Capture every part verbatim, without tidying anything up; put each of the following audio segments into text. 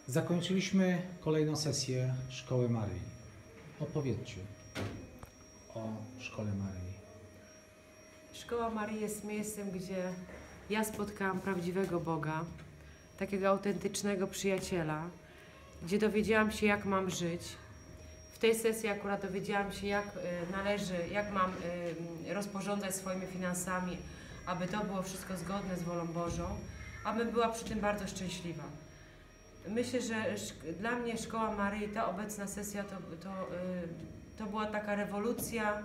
Zakończyliśmy kolejną sesję Szkoły Maryi. Opowiedzcie o Szkole Maryi. Szkoła Maryi jest miejscem, gdzie ja spotkałam prawdziwego Boga, takiego autentycznego przyjaciela, gdzie dowiedziałam się, jak mam żyć. W tej sesji akurat dowiedziałam się, jak należy, jak mam rozporządzać swoimi finansami, aby to było wszystko zgodne z wolą Bożą, abym była przy tym bardzo szczęśliwa. Myślę, że dla mnie Szkoła Maryi, ta obecna sesja, to, to, to była taka rewolucja,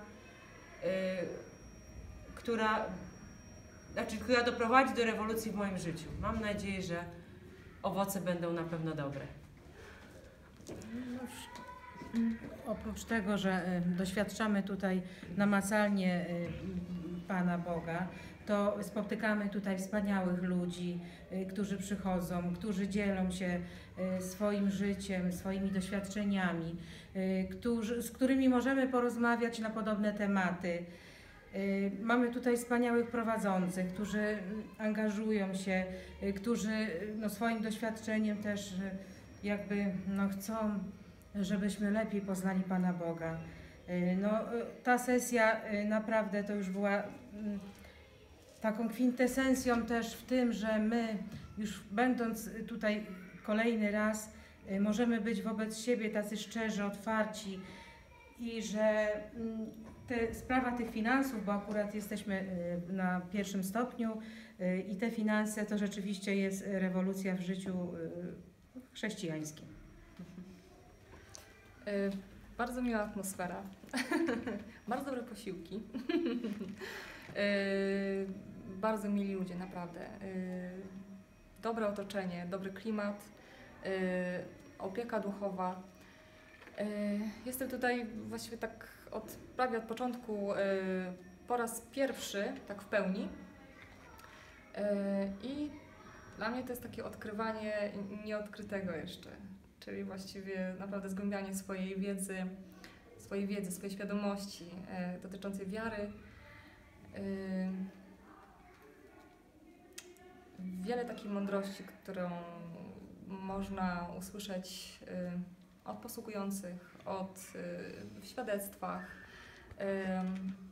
która, znaczy, która doprowadzi do rewolucji w moim życiu. Mam nadzieję, że owoce będą na pewno dobre. Oprócz tego, że doświadczamy tutaj namacalnie Pana Boga, to spotykamy tutaj wspaniałych ludzi, którzy przychodzą, którzy dzielą się swoim życiem, swoimi doświadczeniami, którzy, z którymi możemy porozmawiać na podobne tematy. Mamy tutaj wspaniałych prowadzących, którzy angażują się, którzy no, swoim doświadczeniem też jakby no, chcą, żebyśmy lepiej poznali Pana Boga. No, ta sesja naprawdę to już była taką kwintesencją też w tym, że my już będąc tutaj kolejny raz możemy być wobec siebie tacy szczerzy, otwarci i że te, sprawa tych finansów, bo akurat jesteśmy na pierwszym stopniu i te finanse to rzeczywiście jest rewolucja w życiu chrześcijańskim. Bardzo miła atmosfera, bardzo dobre posiłki, bardzo mili ludzie, naprawdę. Dobre otoczenie, dobry klimat, opieka duchowa. Jestem tutaj właściwie tak od, prawie od początku po raz pierwszy, tak w pełni. I dla mnie to jest takie odkrywanie nieodkrytego jeszcze. Czyli właściwie naprawdę zgłębianie swojej wiedzy, swojej wiedzy, swojej świadomości e, dotyczącej wiary. E, wiele takiej mądrości, którą można usłyszeć e, od posługujących, od, e, w świadectwach. E,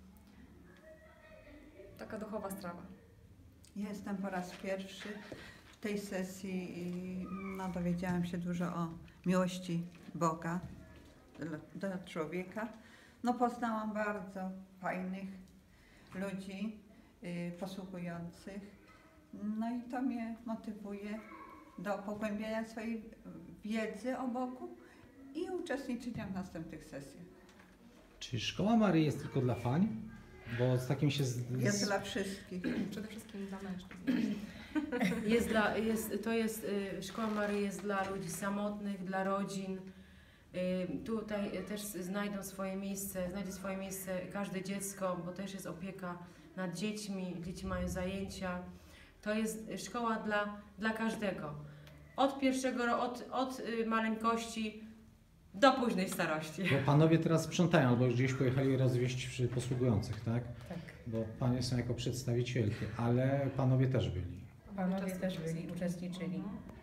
taka duchowa strawa. Jestem po raz pierwszy w tej sesji i no, dowiedziałam się dużo o miłości Boga do, do człowieka. No, poznałam bardzo fajnych ludzi y, posługujących. No i to mnie motywuje do pogłębiania swojej wiedzy o Bogu i uczestniczenia w następnych sesjach. Czy Szkoła Maryi jest tylko dla pań? Bo z takim się... Z... Jest dla wszystkich. Przede wszystkim dla mężczyzn. Jest dla, jest, to jest, Szkoła Maryi jest dla ludzi samotnych, dla rodzin. Tutaj też znajdą swoje miejsce, znajdzie swoje miejsce każde dziecko, bo też jest opieka nad dziećmi, dzieci mają zajęcia. To jest szkoła dla, dla każdego. Od pierwszego, od, od maleńkości do późnej starości. Bo panowie teraz sprzątają, albo już gdzieś pojechali rozwieźć przy posługujących, tak? Tak. Bo panie są jako przedstawicielki, ale panowie też byli. Panowie też byli, uczestniczyli.